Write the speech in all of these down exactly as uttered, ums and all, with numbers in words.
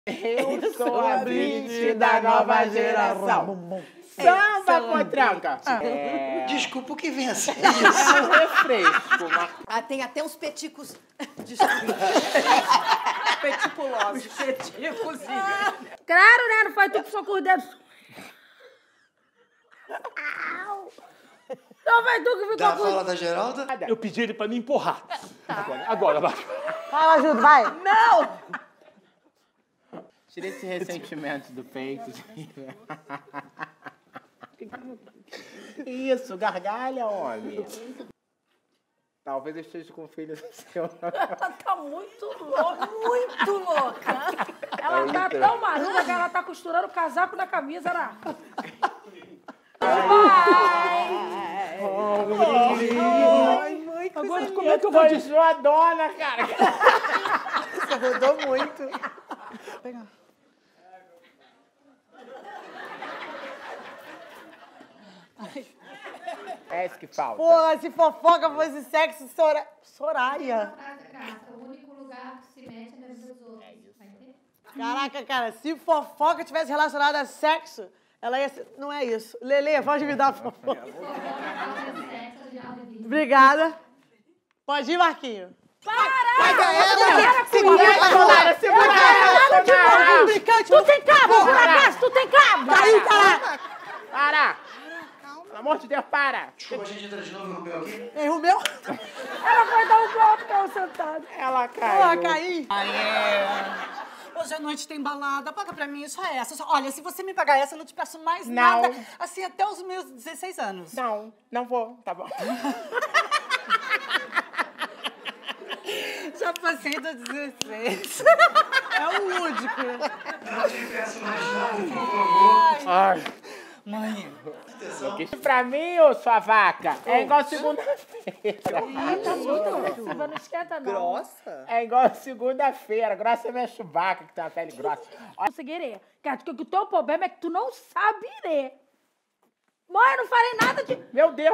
Eu sou a Brit da nova geração. Samba, potranca! É... Desculpa, o que vem assim? É um refresco. Mas... Ah, tem até uns peticos... Desculpa. Peticulosos. Peticos. Ah. Claro, né? Não faz tu que só com os dedos. Não vai tu que ficou Da com... fala da Geralda? Eu pedi ele pra me empurrar. Agora, agora, vai. Fala, Júlio, vai. Não! Tira esse ressentimento do peito. Isso, gargalha, homem. Talvez eu esteja com filho seu. Ela tá muito louca, muito louca. Ela tá tão maluca que ela tá costurando o casaco na camisa, né? Vai! Ai, mãe, agora como é que eu vou dizer? A dona, cara. Você rodou muito. Vou pegar. É isso que falta. Porra, se fofoca fosse sexo, Sora... Soraya. O único lugar que se mete é na vida dos outros. Vai ter? Caraca, cara, se fofoca tivesse relacionada a sexo, ela ia ser... Não é isso. Lelê, pode me dar a fofoca. Obrigada. Pode ir, Marquinho. Para! Para ela! Segura ela! Segura ela! Tu tem cabo, por acaso? Tu tem cabo? Caiu, caraca! Para! Pelo amor de Deus, para! Desculpa, a gente entra de novo e rompeu aqui. Erro meu? Ela vai dar um golpe pra eu sentado. Ela caiu. Porra, caí. Aê! Hoje à noite tem balada, paga pra mim só essa. Só- Olha, se você me pagar essa, eu não te peço mais Não. nada. Assim, até os meus dezesseis anos. Não, não vou. Tá bom. Já passei dos dezesseis. É o lúdico. Não te peço mais nada, por favor. Ai. Mãe, Atenção. Pra mim, ô sua vaca, é igual segunda-feira. Tá muito agressiva, não esquenta não. Grossa. É igual segunda-feira. Grossa é minha chubaca, que tem uma pele grossa. Conseguirei. Cara, que o teu problema é que tu não sabe ler. Mãe, eu não falei nada de... Meu Deus.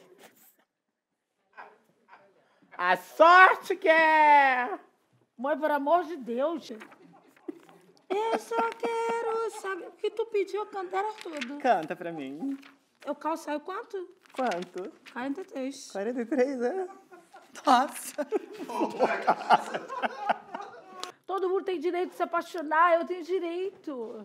A sorte que é... Mãe, pelo amor de Deus. Eu só quero saber... O que tu pediu, eu cantava tudo. Canta pra mim. Eu calço saiu quanto? Quanto? quarenta e três. quarenta e três, é? nossa. Todo mundo tem direito de se apaixonar, eu tenho direito.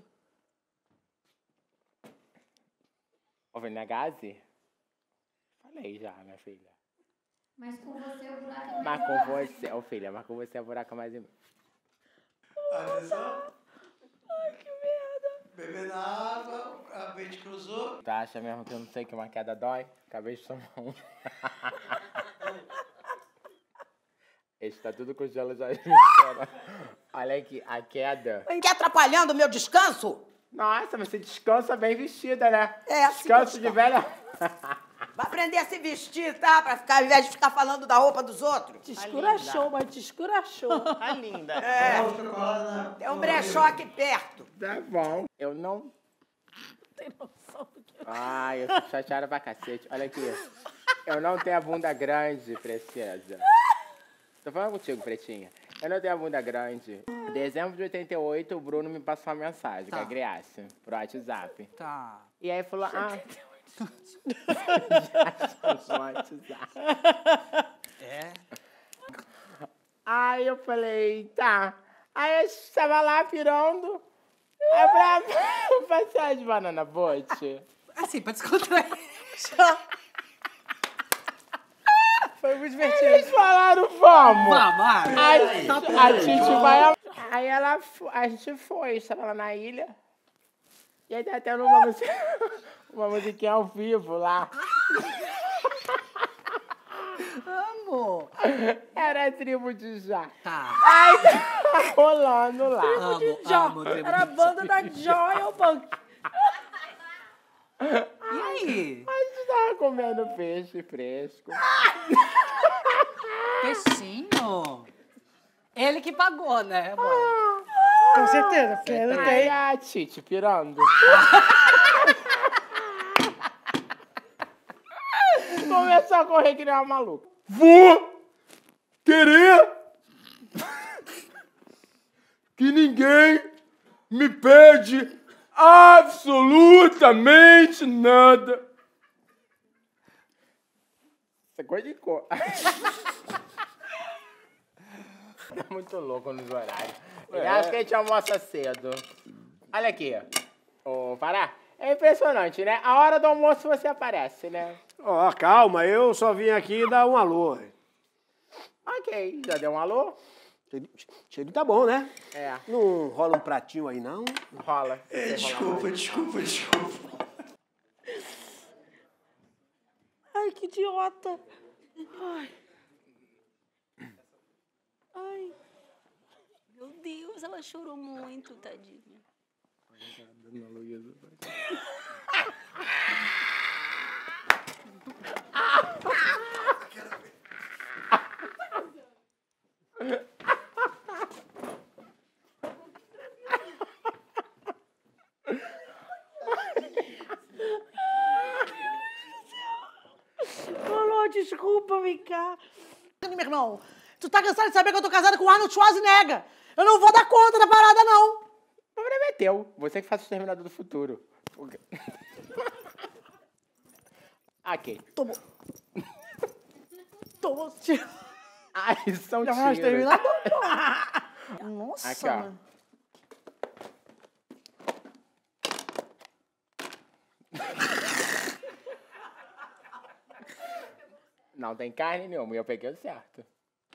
Ô, na Gazi? Falei já, minha filha. Mas com você o buraco é Mas com você, ô filha, mas com você é buraco mais imenso. Atenção. Ai, que merda. Bebê na água, a Brit cruzou. Tu acha mesmo que eu não sei que uma queda dói? Acabei de tomar um. Esse tá tudo com gelo já. Olha aqui, a queda. Quer atrapalhando o meu descanso? Nossa, mas você descansa bem vestida, né? É, assim Descanso que eu de velha. Vai aprender a se vestir, tá? Pra ficar, ao invés de ficar falando da roupa dos outros. Te escurachou, mas te escurachou. Tá linda. É. Tem um brechó aqui perto. Tá bom. Eu não... Tem noção do que... Ai, eu tô chateada pra cacete. Olha aqui. Eu não tenho a bunda grande, preciosa. Tô falando contigo, pretinha. Eu não tenho a bunda grande. Em dezembro de oitenta e oito, o Bruno me passou uma mensagem, Tá. que é Griace, pro WhatsApp. Tá. E aí falou, ah... Já no WhatsApp. É? Aí eu falei, tá. Aí eu estava lá pirando. Aí eu falei, ah, passear de banana bote. Assim, pra descontrair. Foi muito divertido. Eles falaram, vamos. Vamos, vai. Aí Tá bom. a gente vai... Aí ela, fo- a gente foi, estava lá na ilha. E aí tá tendo uma música, uma musiquinha ao vivo lá. Amo. Era a tribo de Já. Tá. Aí tava rolando lá. Amo, Jó. amo. tribo Era a de- banda da Joy Punk. E aí? A gente tava comendo peixe fresco. Peixinho? Ele que pagou, né, mãe? Com certeza, porque eu não Aí tenho. a Titi pirando. Começou a correr que nem uma maluca. Vou querer que ninguém me pede absolutamente nada. Isso é coisa de cor. Tá muito louco nos horários. Ele É. acha que a gente almoça cedo. Olha aqui, ô Pará. É impressionante, né? A hora do almoço você aparece, né? Ó, calma, eu só vim aqui dar um alô. Ok, já deu um alô? Cheirinho tá bom, né? É, Não rola um pratinho aí, não? rola. É, desculpa, desculpa, desculpa. Ai, que idiota. Ai. Ai. Meu Deus, ela chorou muito, tadinha. Alô, desculpa, vem cá. Meu irmão, tu tá cansado de saber que eu tô casada com o Arnold Schwarzenegger. Eu não vou dar conta da parada, não. O problema é teu. Você que faz o Exterminador do Futuro. Ok. Tomou. Tomou. Ai, são Já vai tiros. terminar? Nossa, Aqui, ó. mano. Não tem carne nenhuma, e eu peguei o certo.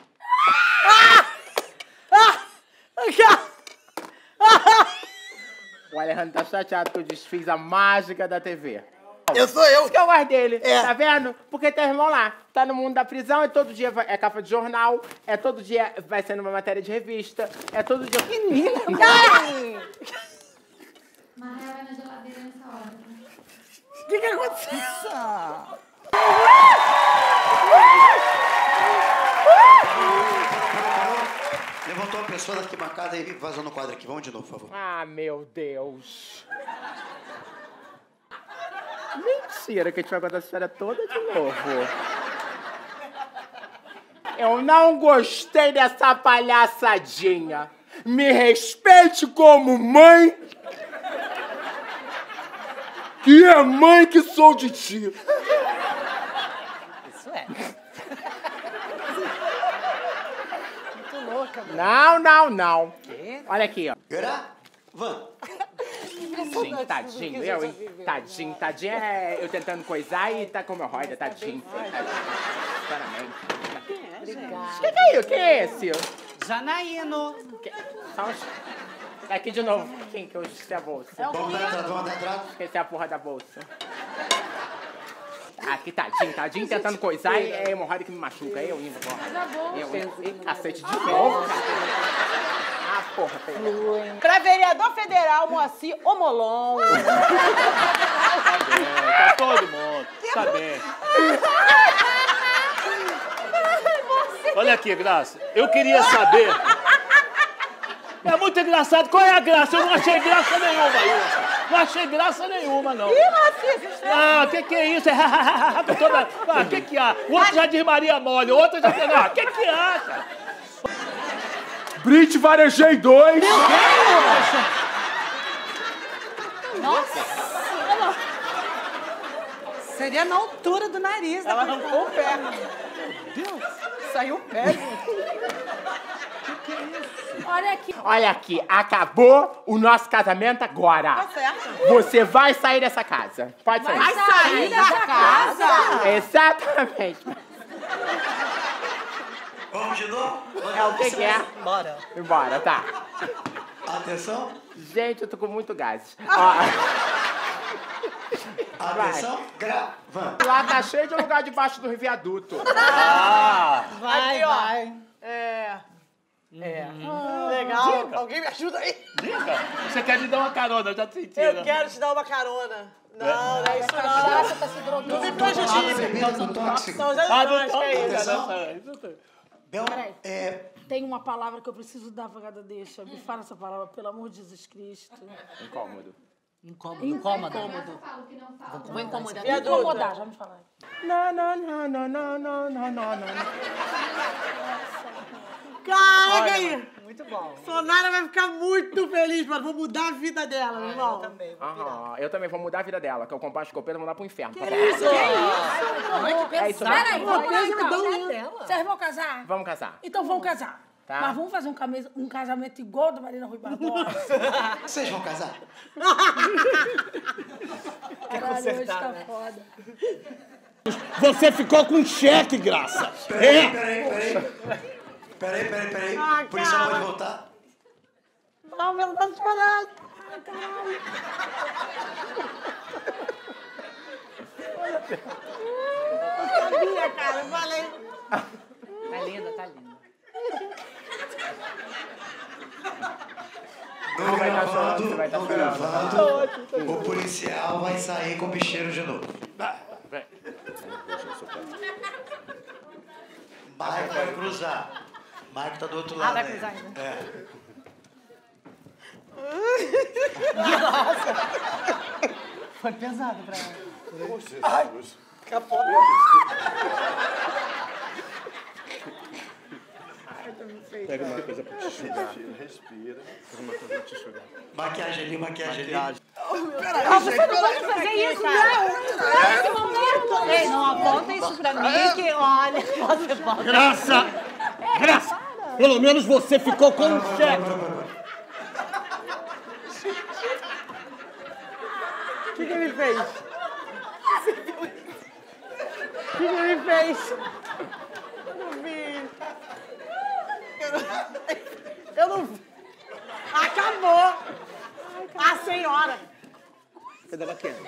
O Alejandro tá chateado que eu desfiz a mágica da T V. Eu sou eu. Isso que eu gosto dele, É. tá vendo? Porque tem irmão lá, tá no mundo da prisão, e todo dia vai- é capa de jornal, é todo dia vai ser numa matéria de revista, é todo dia... Menina! Marré vai na geladeira nessa hora. O que que aconteceu? Levantou a pessoa da arquibancada e vazou no quadro aqui. Vamos de novo, por favor. Ah, meu Deus. Mentira que a gente vai contar essa história toda de novo. Eu não gostei dessa palhaçadinha. Me respeite como mãe, Que é mãe que sou de ti. Isso é. Muito louca, mano. Não, não, não. Olha aqui, ó. Gravan. Tadinho, tadinho, eu, hein? Tadinho, tadinho. É eu tentando coisar e tá com meu roida, tadinho. Sinceramente. O que, que é isso? Quem é esse? Janaíno. Que- Só uns... Aqui de novo. Quem que eu esqueci a bolsa? Vamos dar entrada, vamos dar entrada. Esqueci a porra da bolsa. Aqui, tadinho, tadinho, tentando coisar e é hemorroida que me machuca. Eu indo, porra. Eu indo. Ih, cacete de novo, cara. Ah, porra, peraí. Pra vereador federal, Moacir Omolon. Tá todo mundo, tá bem. Olha aqui, Graça, eu queria saber... É muito engraçado. Qual é a graça? Eu não achei graça nenhuma isso. Não achei graça nenhuma, não. Ih, Moacir, você Ah, o que que é isso? Toda... Ah, o que que há? O outro já diz Maria Mole, o outro já... Ah, o que que há, cara? Brit Varejei dois. Seria na altura do nariz. Ela da arrancou o pé. Deus, saiu o pé. Olha aqui. Olha aqui, acabou o nosso casamento agora. Tá certo. Você vai sair dessa casa. Pode sair. Vai sair dessa casa. Exatamente. Vamos de novo? É o que que é? Bora. Embora, tá. Atenção. Gente, eu tô com muito gás. Ó, Atenção. Gravando. lá tá cheio de lugar debaixo do viaduto. Vai, vai. É. É. Legal. Alguém me ajuda aí? Diga. Você quer me dar uma carona, eu já senti. Eu né? quero te dar uma carona. Não, não é isso não. Graça tá se drogando. Não me prejudique. Bebida com tóxico. Não, já Ah, não, não, acho que é isso. não, Bel, Peraí. é, Tem uma palavra que eu preciso dar, vagada deixa. Me fala essa palavra, pelo amor de Jesus Cristo. Incômodo. Incômodo. Incômodo. Eu falo que não falo. Vou incomodar. Vou incomodar, já me falaram. Não, não, não, não, não, não, não, não, não. Caraca aí. muito bom. Sonara vai ficar muito feliz, mano. Vou mudar a vida dela, meu irmão. Eu também. vou pirar. Aham, eu também vou mudar a vida dela, que eu comprar escopeta e vou mandar pro inferno. Que Tá isso? Ai, que É isso pesado. mesmo. Peraí, vamos lá, Pô, então. dão- dela. Vocês vão casar? Vamos casar. Então vamos casar. Tá. Mas vamos fazer um, camisa- um casamento igual do Marina Rui Barbosa. Vocês vão casar? Caralho, hoje consertar, tá né? foda. Você ficou com cheque, graça. Peraí, É. peraí, peraí. Peraí, peraí, peraí. Ah, Polícia não cara. pode voltar. Não, meu Deus, chorando. Eu sabia, cara. Eu falei. Tá linda, tá linda. Não vai tá chorando, gravando, você vai tá não chorando. gravando. O policial vai sair com o bicheiro de novo. Mike vai cruzar. Mike tá do outro lado. vai aí. cruzar ainda. É. Foi pesado pra ela. Pega uma coisa pra te enxugar. Respira. Pega uma coisa pra te enxugar. Maquiagem ali, maquiagem ali. Maquiagem. Fazer isso, não! Nesse momento! Ei, não aponta isso pra mim que, olha, você pode... Graça! Graça! Pelo menos você ficou com um cheque. O que, que ele fez? O que, que ele fez? Eu não vi. Eu não, eu não vi. Acabou. A senhora. Cadê a maquiagem?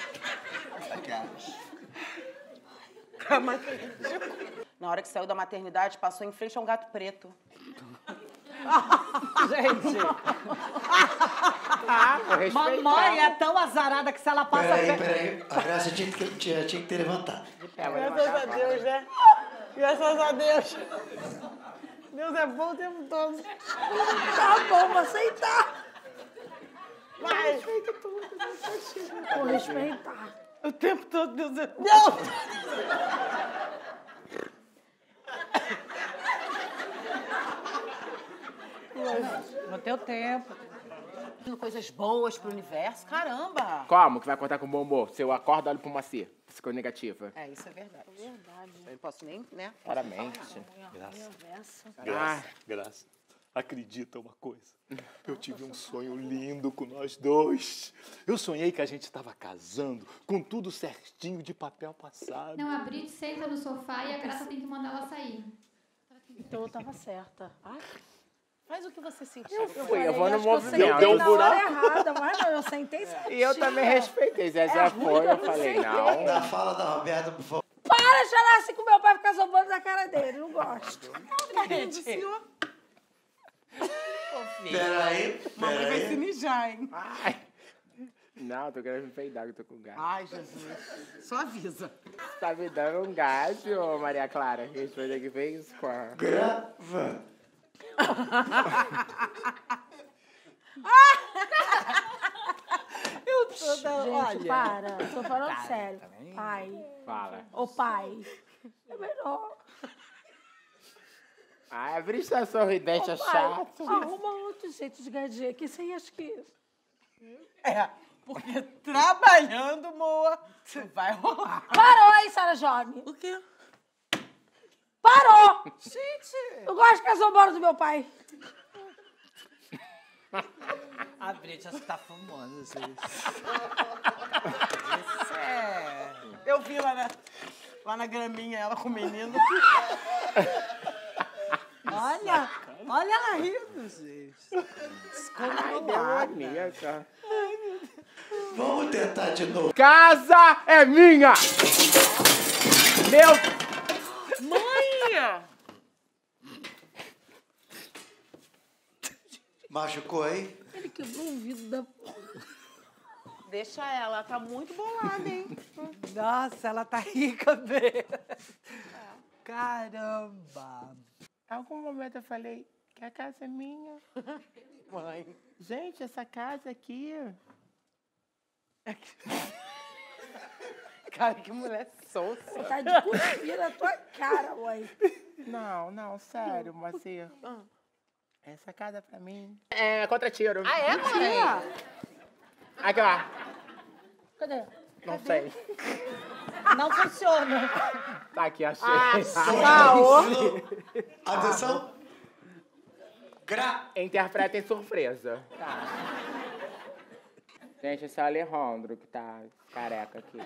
Na hora que saiu da maternidade, passou em frente a um gato preto. Gente. Ah, vou respeitar. Mamãe é tão azarada que se ela passa... Peraí, peraí. A Graça tinha que, tinha, tinha que ter levantado. É, vou Graças levantar a a Deus, né? Graças a Deus. Deus é bom o tempo todo. Tá bom, vou aceitar. Vai. Vou respeitar. O tempo todo, Deus é... Não! No teu tempo. Coisas boas pro universo, caramba! Como que vai acordar com bombom? Se eu acordo, olho pro macia. Ficou negativa. É, isso é verdade. É verdade. Eu não posso nem, né? Claramente. Graça, Ah. graça, graça. Acredita uma coisa. Eu tive um sonho lindo com nós dois. Eu sonhei que a gente estava casando, com tudo certinho de papel passado. Não, a Brit senta no sofá e a Graça tem que mandar ela sair. Então eu tava certa. Ai, faz o que você sentiu. Eu fui, eu vou no Acho que eu movimento. sentei Deu um na hora buraco. errada, mas não, eu sentei certinho. E eu também respeitei. Zezé É foi, eu ruim, falei, eu não. Na fala da Roberta, por favor. Para de chorar assim com meu pai ficar zombando na cara dele, não gosto. Gente, Peraí, mamãe vai se peraí. mijar, hein? Ai. Não, tô querendo me peidar, que eu tô com gás. Ai, Jesus. Só avisa. Tá me dando um gás, ô Maria Clara. Que coisa que fez com a... Grava. Eu tô da... Gente, Olha. para. Tô falando sério. Pai. Fala. Ô, pai. É melhor. Ai, a Brisa tá sorridente, é Ô, pai, chato. arruma outro jeito de ganhar dinheiro, que isso aí acho que... É, porque trabalhando, Moa, vai rolar. Parou aí, Sara Jovem. O quê? Parou! Gente! Eu gosto de ficar zombando do meu pai. A Brit, acho que tá fumando, gente. Isso é... Eu vi lá na, lá na graminha, ela com o menino. Olha, olha ela rindo, gente. Ai, demoníaca. Vamos tentar de novo. Casa é minha! Meu... Mãe! Machucou aí? Ele quebrou o vidro da... Deixa ela, tá muito bolada, hein? Nossa, ela tá rica mesmo. Caramba. Em algum momento eu falei que a casa é minha. Mãe. Gente, essa casa aqui... Cara, que mulher sonsa. Você tá de cuspir na tua cara, mãe. Não, não, sério, Macia. Essa casa pra mim. É contra tiro. Ah, é, mãe? Aqui, ó. Cadê? Não sei. Não funciona. Tá aqui, achei. Ah, Atenção. Gra. Interpretem surpresa. Tá. Gente, esse é o Alejandro que tá careca aqui.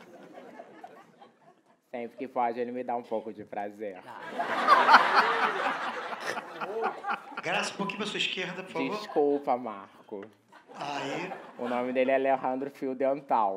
Sempre que pode, ele me dá um pouco de prazer. Graça, um pouquinho pra sua esquerda, por favor. Desculpa, Marco. Aí. O nome dele é Alejandro Fio Dental.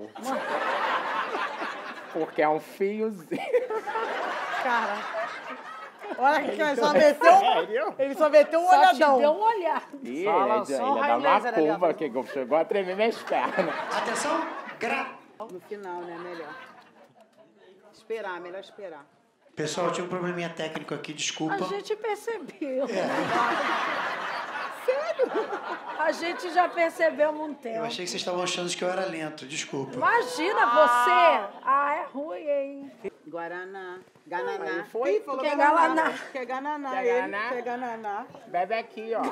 Porque é um fiozinho. Cara, olha que ele só meteu, ele só meteu um Só te olhadão. deu um olhar. Ih, Fala ele, só ele high dá uma laser ali, curva ó. que chegou a tremer minhas pernas. Atenção. Gra. No final, né? Melhor. Esperar, melhor esperar. Pessoal, tinha um probleminha técnico aqui, desculpa. A gente percebeu. É. Sério? A gente já percebeu há um Eu tempo. achei que vocês estavam achando que eu era lento, desculpa. Imagina você. Ah, é ruim, hein? Guaraná. Gananá. Foi? Ih, falou Quer gananá. galaná. Quer gananá. Quer ele gananá? Quer gananá. Bebe aqui, ó.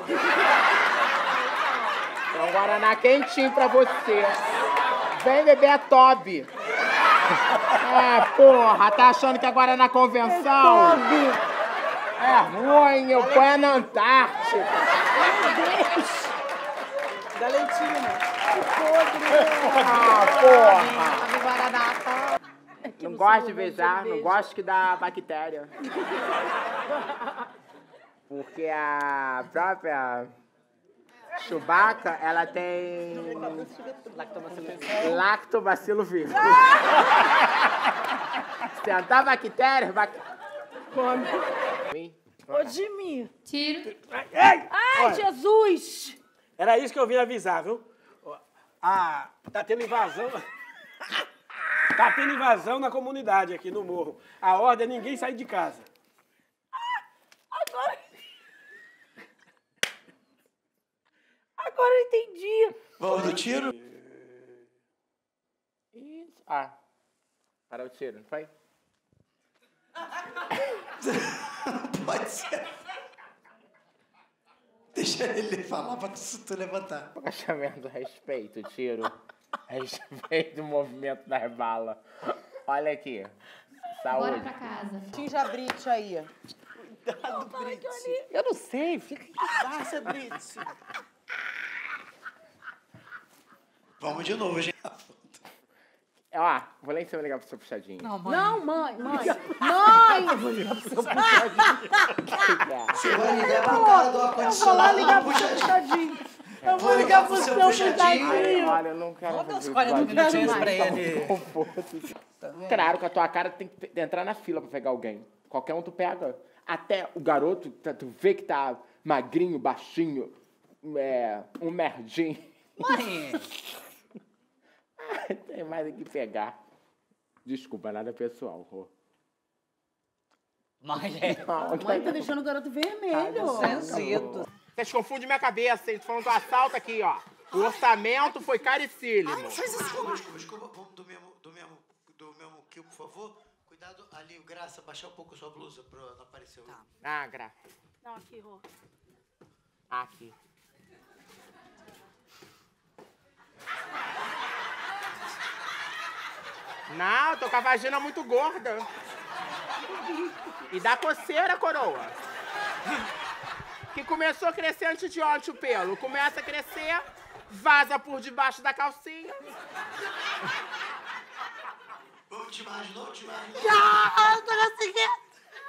Tem um Guaraná quentinho pra você. Vem beber a Toby. É, porra, tá achando que agora é na convenção? É ruim, eu ponho na Antártica. Da leitinha. Ah, porra. Não gosto de beijar, não gosto que dá bactéria. Porque a própria Chewbacca, ela tem lactobacilo vírus. Sentar bactérias, bactérias. Come. Ô, Jimmy. Tiro. Ai, Jesus! Era isso que eu vim avisar, viu? Ah, tá tendo invasão. Tá tendo invasão na comunidade aqui no morro. A ordem é ninguém sair de casa. Agora... Agora eu entendi. Vamos do tiro? Isso. Ah, para o tiro, não foi? Pode ser. Deixa ele falar pra tu, tu levantar. Agachamento, respeito, tiro. Respeito o movimento das balas. Olha aqui. Saúde. Bora pra casa. Tinja Brit aí. Cuidado, Brit. Eu não sei, fica aqui. Passa, Brit. Vamos de novo, gente. Ó, vou lá em cima ligar pro seu puxadinho. Não, mãe. Não, mãe, mãe. Mãe! Eu vou ligar pro seu puxadinho. Você vai ligar pro cara do ar-condicionado. Eu vou lá ligar pro seu puxadinho. Eu vou ligar pro seu puxadinho. Ai, olha, eu não quero Bota uns fazer quarenta isso. minutinhos Ai, pra tá ele. conforto. Claro que a tua cara tem que entrar na fila pra pegar alguém. Qualquer um tu pega. Até o garoto, tu vê que tá magrinho, baixinho, é, um merdinho. Mãe! Tem mais o que pegar. Desculpa, nada pessoal, Rô. Mãe, é. Não, Mãe tá deixando o garoto vermelho. Sensito. Vocês confundem minha cabeça, eles falando do assalto aqui, ó. O orçamento foi caricílimo. Desculpa, desculpa, desculpa. Vamos do mesmo, do mesmo, do mesmo kill, por favor. Cuidado ali, Graça, baixar um pouco a sua blusa pra não aparecer o... Ah, Graça. Não, aqui, Rô. Aqui. Não, tô com a vagina muito gorda. E dá coceira, coroa. Que começou a crescer antes de ontem o pelo. Começa a crescer, vaza por debaixo da calcinha. Vamos te imaginar, te imaginar. Ah, eu tô conseguindo.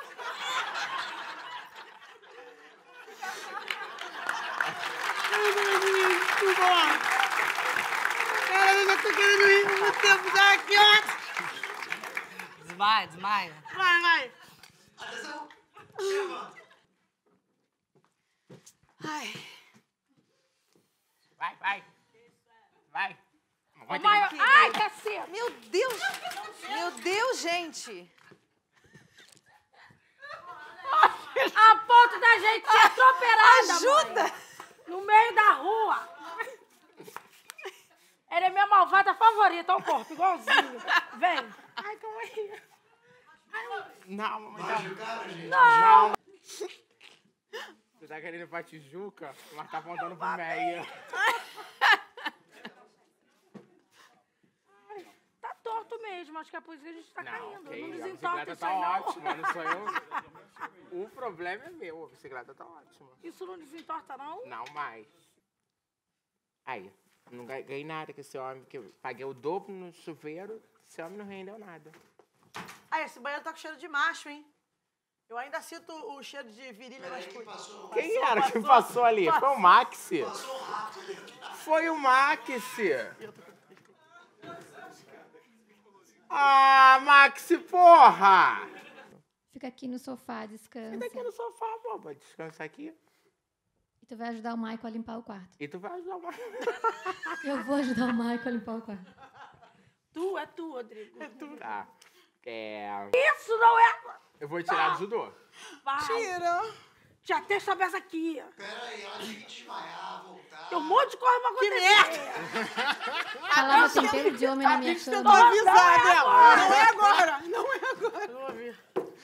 Cara, eu já tô querendo ir no tempo já aqui, ó. Desmaia, desmaia. Vai, vai. Atenção. Ai. Vai, vai. Vai. Ô, mãe, ai, caceta. Meu Deus! Meu Deus, gente! A ponto da gente ser atropelada, Ajuda! mãe. No meio da rua. Ela é minha malvada favorita, olha o corpo, igualzinho. Vem. Ai, calma aí. Não, mamãe. Machucaram, gente? Não. Não. Você tá querendo ir pra Tijuca, mas tá apontando pro Meia. Tá torto mesmo, acho que é por isso que a gente tá Não, caindo. ok, Não a desentorta bicicleta isso tá aí, não. ótima, não sou eu. O problema é meu, a bicicleta tá ótima. Isso não desentorta, não? Não mais. Aí, não ga- ganhei nada com esse homem, que eu paguei o dobro no chuveiro, esse homem não rendeu nada. Ah, esse banheiro tá com cheiro de macho, hein? Eu ainda sinto o cheiro de virilha masculina. Quem era que passou ali? Foi o Maxi. Foi o Maxi. Ah, Maxi, porra! Fica aqui no sofá, descansa. Fica aqui no sofá, boba. Descansa aqui. E tu vai ajudar o Michael a limpar o quarto. E tu vai ajudar o Maxi. Eu vou ajudar o Michael a limpar o quarto. Tu, é tu, Rodrigo. É tu. Tá. É... Isso não é... Eu vou tirar do judô. Vai. Tira. Já tem essa peça aqui. Peraí, ela tem que desmaiar, voltar. Tem um monte de coisa pra acontecer. Que merda! Falava tempero de homem na minha Eu cama. tô avisada, ela. Não é agora,